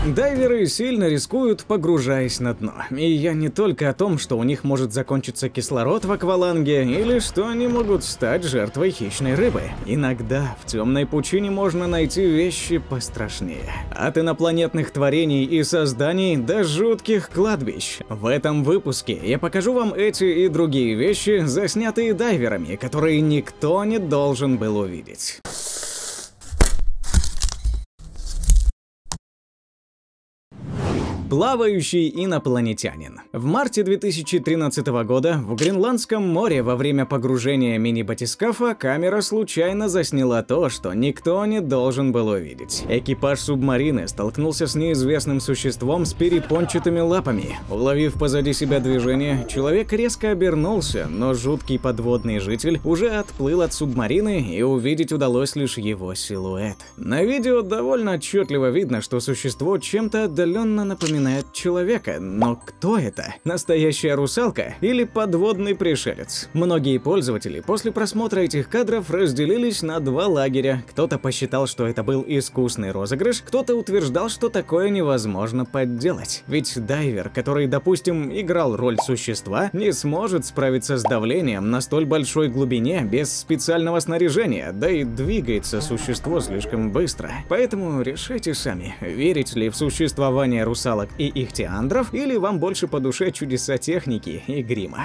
Дайверы сильно рискуют, погружаясь на дно. И я не только о том, что у них может закончиться кислород в акваланге, или что они могут стать жертвой хищной рыбы. Иногда в темной пучине можно найти вещи пострашнее. От инопланетных творений и созданий до жутких кладбищ. В этом выпуске я покажу вам эти и другие вещи, заснятые дайверами, которые никто не должен был увидеть. Плавающий инопланетянин. В марте 2013 года в Гренландском море во время погружения мини-батискафа камера случайно засняла то, что никто не должен был увидеть. Экипаж субмарины столкнулся с неизвестным существом с перепончатыми лапами. Уловив позади себя движение, человек резко обернулся, но жуткий подводный житель уже отплыл от субмарины, и увидеть удалось лишь его силуэт. На видео довольно отчетливо видно, что существо чем-то отдаленно напоминает человека, но кто это? Настоящая русалка или подводный пришелец? Многие пользователи после просмотра этих кадров разделились на два лагеря. Кто-то посчитал, что это был искусный розыгрыш, кто-то утверждал, что такое невозможно подделать. Ведь дайвер, который, допустим, играл роль существа, не сможет справиться с давлением на столь большой глубине без специального снаряжения, да и двигается существо слишком быстро. Поэтому решайте сами, верить ли в существование русалок и ихтиандров, или вам больше по душе чудеса техники и грима.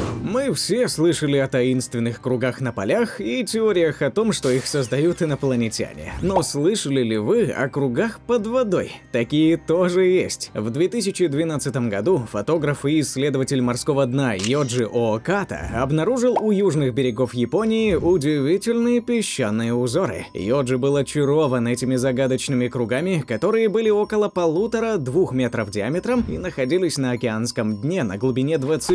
Мы все слышали о таинственных кругах на полях и теориях о том, что их создают инопланетяне. Но слышали ли вы о кругах под водой? Такие тоже есть. В 2012 году фотограф и исследователь морского дна Йоджи Ооката обнаружил у южных берегов Японии удивительные песчаные узоры. Йоджи был очарован этими загадочными кругами, которые были около 1,5–2 метров диаметром и находились на океанском дне на глубине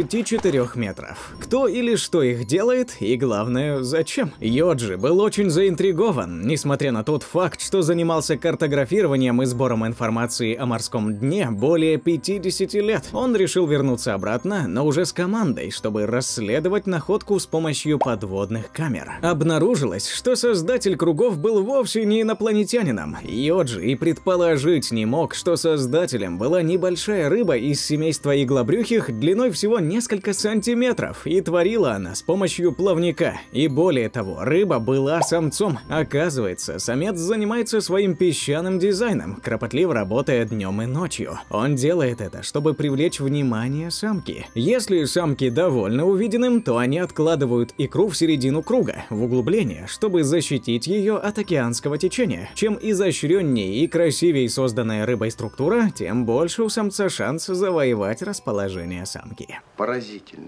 24 метров. Кто или что их делает, и главное, зачем? Йоджи был очень заинтригован, несмотря на тот факт, что занимался картографированием и сбором информации о морском дне более 50 лет. Он решил вернуться обратно, но уже с командой, чтобы расследовать находку с помощью подводных камер. Обнаружилось, что создатель кругов был вовсе не инопланетянином. Йоджи и предположить не мог, что создателем была небольшая рыба из семейства иглобрюхих длиной всего несколько сантиметров, и творила она с помощью плавника. И более того, рыба была самцом. Оказывается, самец занимается своим песчаным дизайном, кропотливо работая днем и ночью. Он делает это, чтобы привлечь внимание самки. Если самки довольны увиденным, то они откладывают икру в середину круга, в углубление, чтобы защитить ее от океанского течения. Чем изощреннее и красивее созданная рыбой структура, тем больше у самца шанс завоевать расположение самки. Поразительно.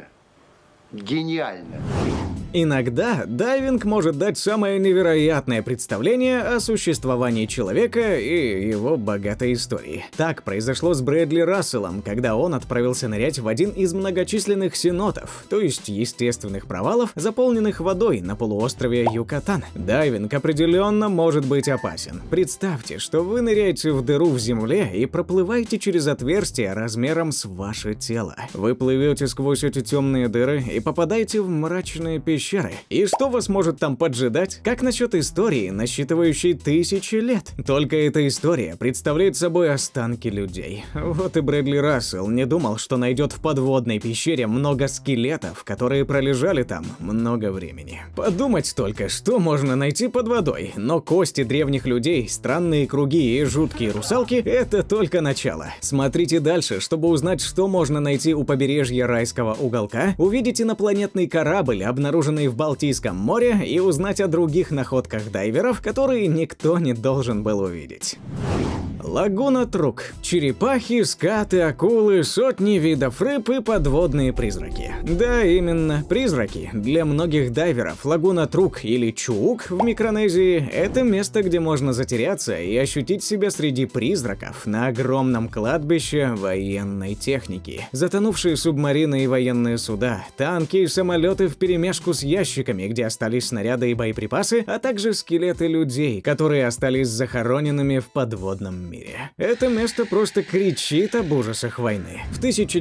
Гениально. Иногда дайвинг может дать самое невероятное представление о существовании человека и его богатой истории. Так произошло с Брэдли Расселом, когда он отправился нырять в один из многочисленных сенотов, то есть естественных провалов, заполненных водой на полуострове Юкатан. Дайвинг определенно может быть опасен. Представьте, что вы ныряете в дыру в земле и проплываете через отверстие размером с ваше тело. Вы плывете сквозь эти темные дыры и попадаете в мрачные пещеры. И что вас может там поджидать? Как насчет истории, насчитывающей тысячи лет? Только эта история представляет собой останки людей. Вот и Брэдли Рассел не думал, что найдет в подводной пещере много скелетов, которые пролежали там много времени. Подумать только, что можно найти под водой. Но кости древних людей, странные круги и жуткие русалки – это только начало. Смотрите дальше, чтобы узнать, что можно найти у побережья райского уголка, увидеть инопланетный корабль, обнаруженный в Балтийском море, и узнать о других находках дайверов, которые никто не должен был увидеть. Лагуна Трук. Черепахи, скаты, акулы, сотни видов рыб и подводные призраки. Да, именно, призраки. Для многих дайверов Лагуна Трук или Чуук в Микронезии – это место, где можно затеряться и ощутить себя среди призраков на огромном кладбище военной техники. Затонувшие субмарины и военные суда, танки и самолеты вперемешку с ящиками, где остались снаряды и боеприпасы, а также скелеты людей, которые остались захороненными в подводном мире. мире. Это место просто кричит об ужасах войны. В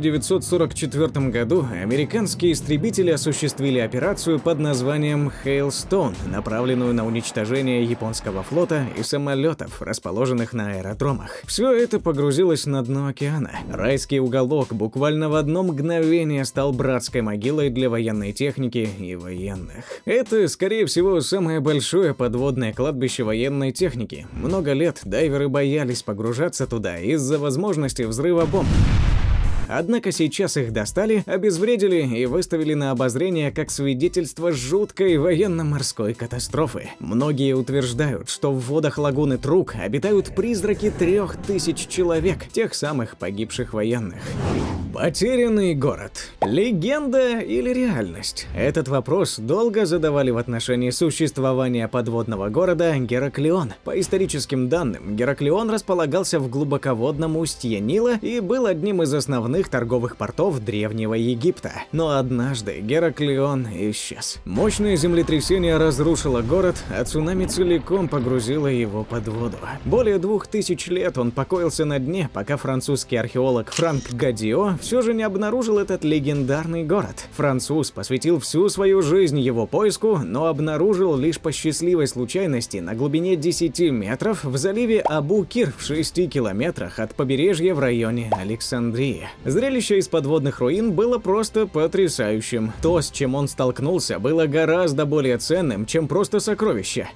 1944 году американские истребители осуществили операцию под названием Hailstone, направленную на уничтожение японского флота и самолетов, расположенных на аэродромах. Все это погрузилось на дно океана. Райский уголок буквально в одно мгновение стал братской могилой для военной техники и военных. Это, скорее всего, самое большое подводное кладбище военной техники. Много лет дайверы боялись погружаться туда из-за возможности взрыва бомб. Однако сейчас их достали, обезвредили и выставили на обозрение как свидетельство жуткой военно-морской катастрофы. Многие утверждают, что в водах лагуны Трук обитают призраки 3000 человек, тех самых погибших военных. Потерянный город. Легенда или реальность? Этот вопрос долго задавали в отношении существования подводного города Гераклион. По историческим данным, Гераклион располагался в глубоководном устье Нила и был одним из основных торговых портов Древнего Египта. Но однажды Гераклион исчез. Мощное землетрясение разрушило город, а цунами целиком погрузило его под воду. Более 2000 лет он покоился на дне, пока французский археолог Франк Гадио все же не обнаружил этот легендарный город. Француз посвятил всю свою жизнь его поиску, но обнаружил лишь по счастливой случайности на глубине 10 метров в заливе Абу-Кир в 6 километрах от побережья в районе Александрии. Зрелище из подводных руин было просто потрясающим. То, с чем он столкнулся, было гораздо более ценным, чем просто сокровища.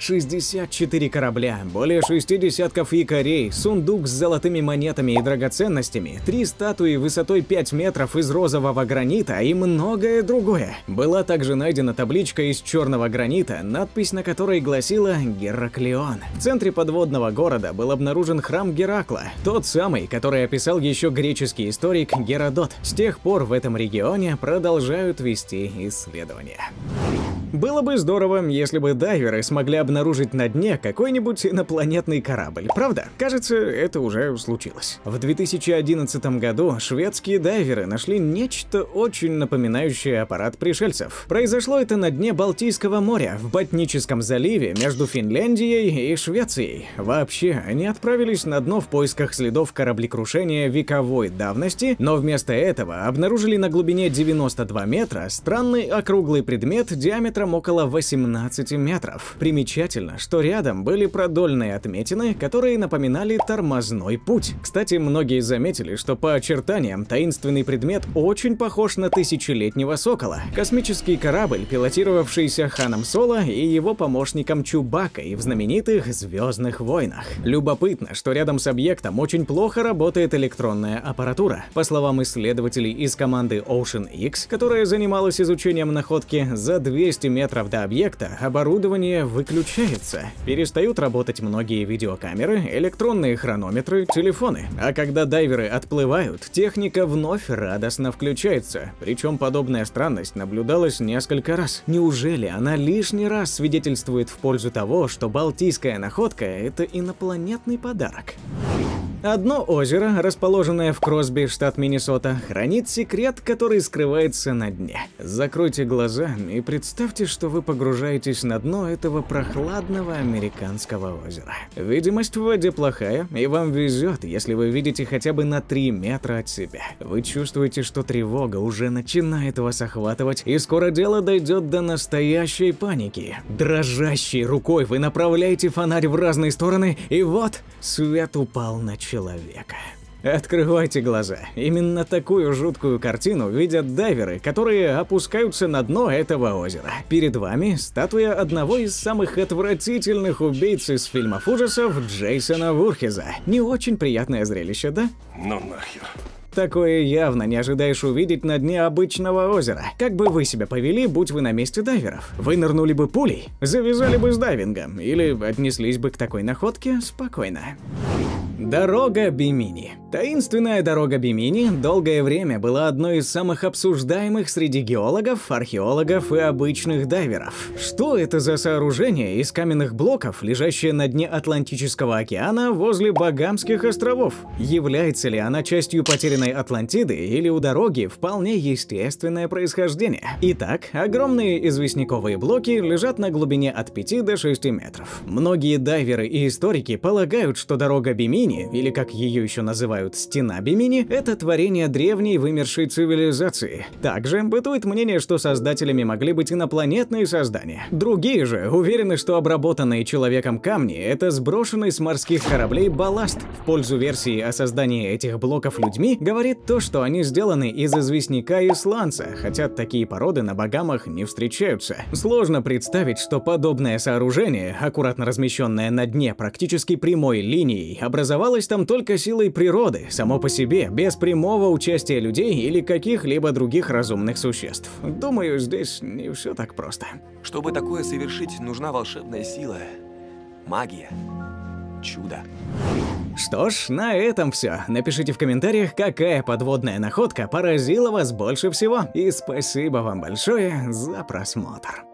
64 корабля, более 6 десятков якорей, сундук с золотыми монетами и драгоценностями, 3 статуи высотой 5 метров из розового гранита и многое другое. Была также найдена табличка из черного гранита, надпись на которой гласила «Гераклион». В центре подводного города был обнаружен храм Геракла, тот самый, который описал еще греческий историк Геродот. С тех пор в этом регионе продолжают вести исследования. Было бы здорово, если бы дайверы смогли обнаружить на дне какой-нибудь инопланетный корабль, правда? Кажется, это уже случилось. В 2011 году шведские дайверы нашли нечто очень напоминающее аппарат пришельцев. Произошло это на дне Балтийского моря, в Ботническом заливе между Финляндией и Швецией. Вообще, они отправились на дно в поисках следов кораблекрушения вековой давности, но вместо этого обнаружили на глубине 92 метра странный округлый предмет диаметром около 18 метров. Примечательно, что рядом были продольные отметины, которые напоминали тормозной путь. Кстати, многие заметили, что по очертаниям таинственный предмет очень похож на тысячелетнего сокола. Космический корабль, пилотировавшийся Ханом Соло и его помощником Чубаккой в знаменитых «Звездных войнах». Любопытно, что рядом с объектом очень плохо работает электронная аппаратура. По словам исследователей из команды Ocean X, которая занималась изучением находки, за 200 метров до объекта оборудование выключается. Перестают работать многие видеокамеры, электронные хронометры, телефоны. А когда дайверы отплывают, техника вновь радостно включается. Причем подобная странность наблюдалась несколько раз. Неужели она лишний раз свидетельствует в пользу того, что балтийская находка – это инопланетный подарок? Одно озеро, расположенное в Кросби, штат Миннесота, хранит секрет, который скрывается на дне. Закройте глаза и представьте, что вы погружаетесь на дно этого прохладного американского озера. Видимость в воде плохая, и вам везет, если вы видите хотя бы на 3 метра от себя. Вы чувствуете, что тревога уже начинает вас охватывать, и скоро дело дойдет до настоящей паники. Дрожащей рукой вы направляете фонарь в разные стороны, и вот свет упал на человека. Открывайте глаза. Именно такую жуткую картину видят дайверы, которые опускаются на дно этого озера. Перед вами статуя одного из самых отвратительных убийц из фильмов ужасов Джейсона Вурхеза. Не очень приятное зрелище, да? Ну нахер. Такое явно не ожидаешь увидеть на дне обычного озера. Как бы вы себя повели, будь вы на месте дайверов? Вы нырнули бы пулей? Завязали бы с дайвингом? Или отнеслись бы к такой находке спокойно? Дорога Бимини. Таинственная дорога Бимини долгое время была одной из самых обсуждаемых среди геологов, археологов и обычных дайверов. Что это за сооружение из каменных блоков, лежащее на дне Атлантического океана возле Багамских островов? Является ли она частью потерянной Атлантиды или у дороги вполне естественное происхождение? Итак, огромные известняковые блоки лежат на глубине от 5 до 6 метров. Многие дайверы и историки полагают, что дорога Бимини, или как ее еще называют Стена Бимини, это творение древней вымершей цивилизации. Также бытует мнение, что создателями могли быть инопланетные создания. Другие же уверены, что обработанные человеком камни — это сброшенный с морских кораблей балласт. В пользу версии о создании этих блоков людьми говорит то, что они сделаны из известняка и сланца, хотя такие породы на Багамах не встречаются. Сложно представить, что подобное сооружение, аккуратно размещенное на дне практически прямой линией, образовалось там только силой природы, само по себе, без прямого участия людей или каких-либо других разумных существ. Думаю, здесь не все так просто. Чтобы такое совершить, нужна волшебная сила, магия, чудо. Что ж, на этом все. Напишите в комментариях, какая подводная находка поразила вас больше всего. И спасибо вам большое за просмотр.